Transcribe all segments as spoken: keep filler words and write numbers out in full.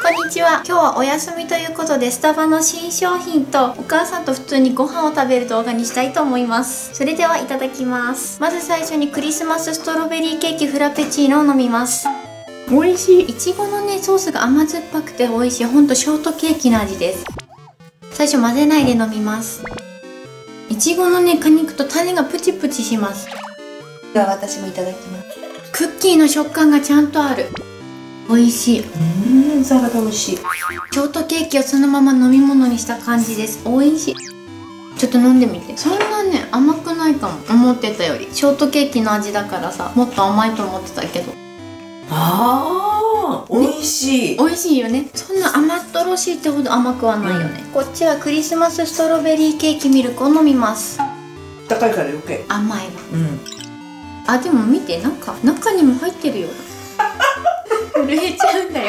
こんにちは。今日はお休みということでスタバの新商品とお母さんと普通にご飯を食べる動画にしたいと思います。それではいただきます。まず最初にクリスマスストロベリーケーキフラペチーノを飲みます。美味しい。いちごのねソースが甘酸っぱくて美味しい。ほんとショートケーキの味です。最初混ぜないで飲みます。いちごのね果肉と種がプチプチします。 では私もいただきます。 クッキーの食感がちゃんとある。美味しい。 うん、サラダ美味しい。 ショートケーキをそのまま飲み物にした感じです。美味しい。ちょっと飲んでみて。そんなね甘くないかも、思ってたより。ショートケーキの味だからさ、もっと甘いと思ってたけど。 あー、美味しい。 美味しいよね。そんな甘っとろしいってほど甘くはないよね、うん、こっちはクリスマスストロベリーケーキミルクを飲みます。 高いから余計甘いわ。 うん。 あ、でも見て、なんか中にも入ってるよ。震えちゃうんだよ。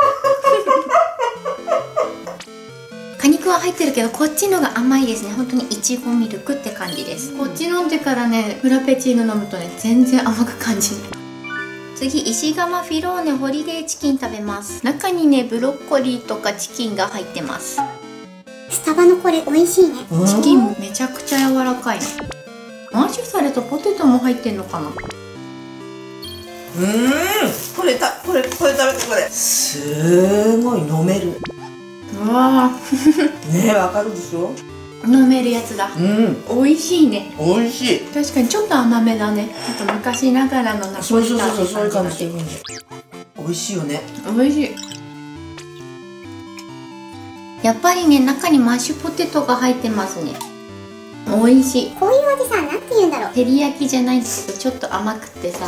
果肉は入ってるけどこっちのが甘いですね。本当にいちごミルクって感じです。こっち飲んでからねフラペチーノ飲むとね全然甘く感じない。次、石窯フィローネホリデーチキン食べます。中にねブロッコリーとかチキンが入ってます。 スタバのこれ美味しいね。 チキンもめちゃくちゃ柔らかいの。マッシュされたポテトも入ってんのかな。 うーん、これたこれこれ食べてこれすごい飲める。 うわーねえ、わかるでしょ。 飲めるやつだ。 うん、 美味しいね。 美味しい。 確かにちょっと甘めだね。あと昔ながらのナポリタンって感じだけど。 そうそうそう、そういう感じ。美味しいよね。 美味しい。やっぱりね中にマッシュポテトが入ってますね。美味しい。 こういう味さ、なんて言うんだろう。 照り焼きじゃないんですけどちょっと甘くてさ、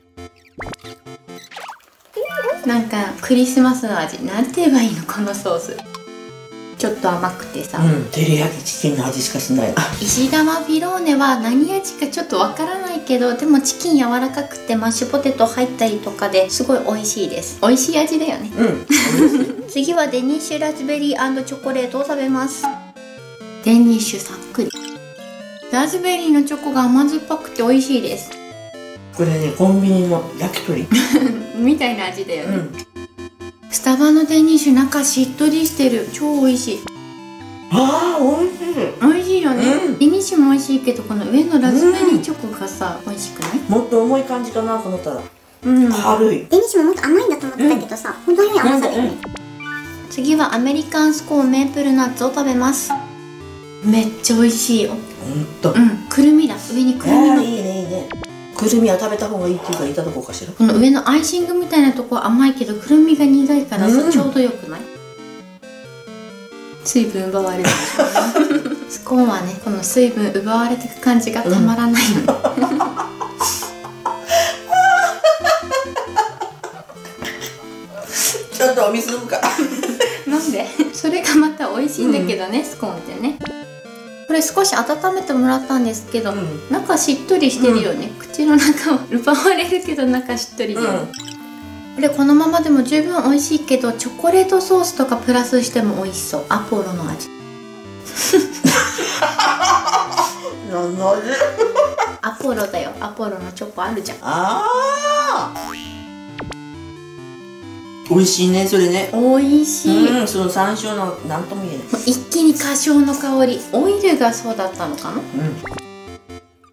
なんかクリスマスの味、なんて言えばいいのこのソース。ちょっと甘くてさ、 うん、照り焼きチキンの味しかしない。 石窯フィローネは何味かちょっとわからないけど、でもチキン柔らかくてマッシュポテト入ったりとかですごい美味しいです。美味しい味だよね。 うん。 次はデニッシュラズベリー&チョコレートを食べます。デニッシュさっくり。ラズベリーのチョコが甘酸っぱくて美味しいです。 これね、コンビニの焼き鳥みたいな味だよね、うん、スタバのデニッシュ中しっとりしてる。超美味しい。 あー、美味しい。 美味しいよね、うん、デニッシュも美味しいけどこの上のラズベリーチョコがさ、うん、美味しくない？ もっと重い感じかなと思ったら、 うん、 軽い。 デニッシュももっと甘いんだと思ってたけどさ、うん、程よい甘さだよね、 うん、次はアメリカンスコーンメープルナッツを食べます。めっちゃ美味しいよ。 ほんと。 うん、くるみだ。上にくるみの。 いいねいいね。くるみは食べた方がいいっていうからいただこうかしら。 この上のアイシングみたいなとこは甘いけどくるみが苦いからさ、うん、ちょうどよくない？水分奪われるでしょうね。スコーンはねこの水分奪われていく感じがたまらないの、うん、 ちょっとお水飲むか。 なんで？それがまた美味しいんだけどね、うん、スコーンってね。これ少し温めてもらったんですけど、うん、中しっとりしてるよね、うん、口の中を奪われるけど中しっとりで、うん、これこのままでも十分美味しいけどチョコレートソースとかプラスしても美味しそう。アポロの味。 何の味？ アポロだよ。アポロのチョコあるじゃん。 ああ、美味しいね、それね。 美味しい。 うん、その山椒のなんとも言えない。 一気に花椒の香り。オイルがそうだったのかな。うん。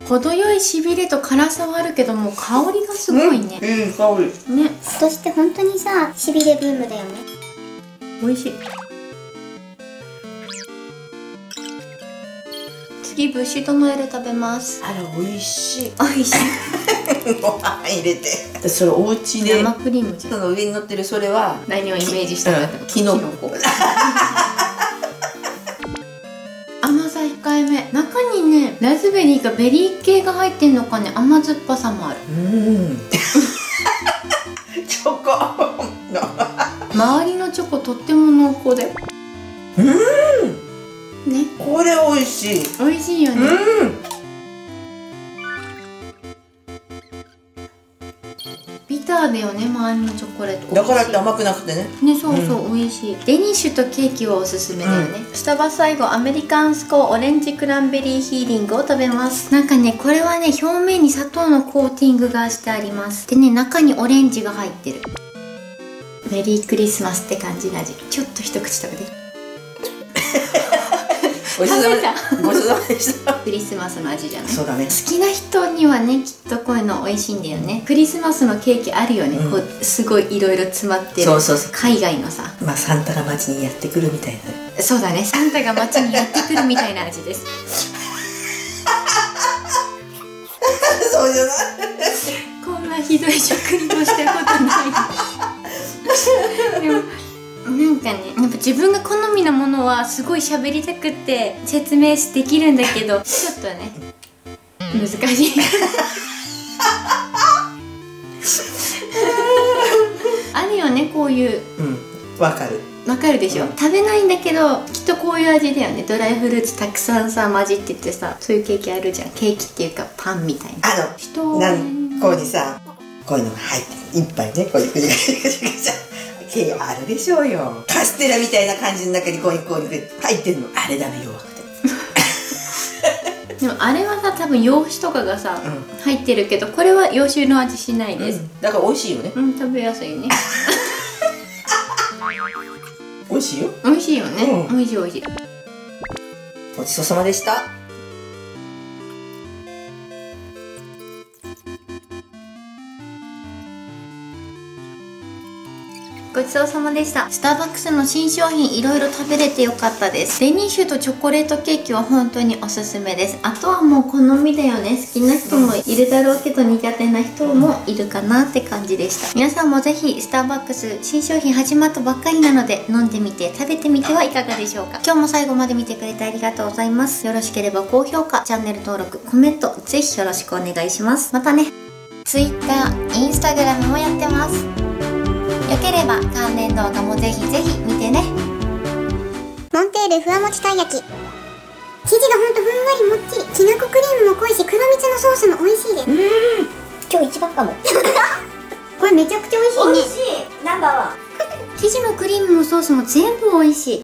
程よいしびれと辛さはあるけども香りがすごいね。 うん、いい香り。 ね。 今年って本当にさ、しびれブームだよね。 美味しい。次ブッシュドノエル食べます。 あら、美味しい。 美味しい。 ご飯入れて。それお家で生クリームじゃん。 その上に乗ってるそれは何をイメージしたかったの？ キノコ。 甘さ控えめ。中にねラズベリーかベリー系が入ってんのかね。甘酸っぱさもある。 うん。チョコ。 周りのチョコとっても濃厚で。 うん。 ね。 これ美味しい。 美味しいよね。うん。ビターだよね、周りのチョコレート。 だからって甘くなくてね。 ね、そうそう、うん、美味しい。デニッシュとケーキはおすすめだよね。うん、スタバ最後、アメリカンスコーンオレンジクランベリーヒーリングを食べます。なんかね、これはね、表面に砂糖のコーティングがしてあります。でね、中にオレンジが入ってる。 メリークリスマスって感じの味。ちょっと一口食べて。 ごちそうさまでごちそうさまでした。 クリスマスの味じゃない？ そうだね。 好きな人にはね、きっとこういうの美味しいんだよね。クリスマスのケーキあるよね、うん、こうすごいいろいろ詰まってる。 そうそうそう。 海外のさ、まあサンタが街にやってくるみたいな。 そうだね、サンタが街にやってくるみたいな味です。 そうじゃない。 こんなひどい食リポしたことない。でもなんかね、やっぱ自分が好みのものはすごい喋りたくって説明できるんだけど、ちょっとね難しい。あるよね、こういう。 うん、わかる。 わかるでしょ、うん、食べないんだけどきっとこういう味だよね。ドライフルーツたくさんさ混じっててさ、そういうケーキあるじゃん。ケーキっていうかパンみたいな。 あの人なんこうにさ、こういうのが入っていっぱいね、こういうぐじゃぐじゃぐじゃケーキあるでしょうよ。カステラみたいな感じの中にこういうこういう入ってんの。あれだね、弱くて。 でもあれはさ、多分洋酒とかがさ、うん、入ってるけど、これは洋酒の味しないです、うん、 だから美味しいよね。 うん、食べやすいね。 美味しいよ。 美味しいよね、うん、美味しい美味しい。 ごちそうさまでした。 ごちそうさまでした。スターバックスの新商品いろいろ食べれてよかったです。デニッシュとチョコレートケーキは本当におすすめです。あとはもう好みだよね。好きな人もいるだろうけど苦手な人もいるかなって感じでした。皆さんもぜひスターバックス新商品始まったばっかりなので飲んでみて食べてみてはいかがでしょうか。今日も最後まで見てくれてありがとうございます。よろしければ高評価、チャンネル登録、コメントぜひよろしくお願いします。またね。Twitter、Instagram もやってます。よければ関連動画もぜひぜひ見てね。 モンテールふわもちたい焼き、生地がほんとふんわりもっちり、きなこクリームも濃いし黒蜜のソースも美味しいです。うん、今日一番かも。これめちゃくちゃ美味しいね。美味しい、ナンバーワン。生地もクリームもソースも全部美味しい。